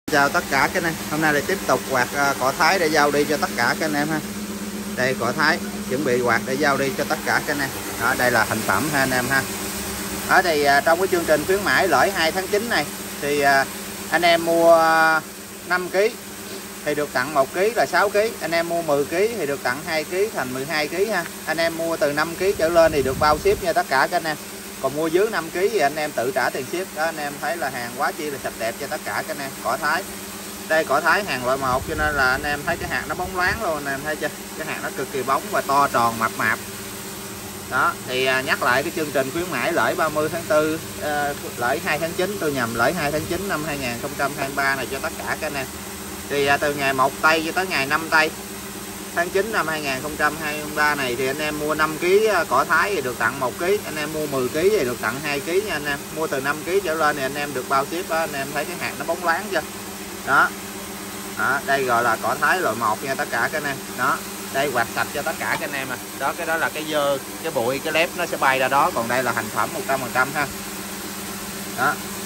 Chào tất cả các anh em, hôm nay lại tiếp tục quạt cỏ Thái để giao đi cho tất cả các anh em ha. Đây cỏ Thái chuẩn bị quạt để giao đi cho tất cả các anh em. Đó, đây là thành phẩm ha anh em ha. Ở thì trong cái chương trình khuyến mãi lễ 2 tháng 9 này thì anh em mua 5 kg thì được tặng 1 kg là 6 kg, anh em mua 10 kg thì được tặng 2 kg thành 12 kg ha. Anh em mua từ 5 kg trở lên thì được bao ship nha tất cả các anh em. Còn mua dưới 5 kg thì anh em tự trả tiền ship. Đó, anh em thấy là hàng quá chi là sạch đẹp cho tất cả các anh em. Cỏ Thái. Đây cỏ Thái hàng loại 1 cho nên là anh em thấy cái hạt nó bóng loáng luôn, anh em thấy chưa? Cái hạt nó cực kỳ bóng và to tròn mập mạp. Đó, thì nhắc lại cái chương trình khuyến mãi lễ 30 tháng 4, lễ 2 tháng 9 tôi nhầm, lễ 2 tháng 9 năm 2023 này cho tất cả các anh em. Thì từ ngày 1 tây cho tới ngày 5 tây tháng 9 năm 2023 này thì anh em mua 5 kg cỏ Thái thì được tặng 1 kg, anh em mua 10 kg thì được tặng 2 kg nha anh em. Mua từ 5 kg trở lên thì anh em được bao ship đó, anh em thấy cái hạt nó bóng loáng chưa? Đó. Đó, đây gọi là cỏ Thái loại 1 nha tất cả các anh em. Đó, đây quạt sạch cho tất cả các anh em. Đó, cái đó là cái dơ, cái bụi, cái lép nó sẽ bay ra đó, còn đây là thành phẩm 100% ha. Đó.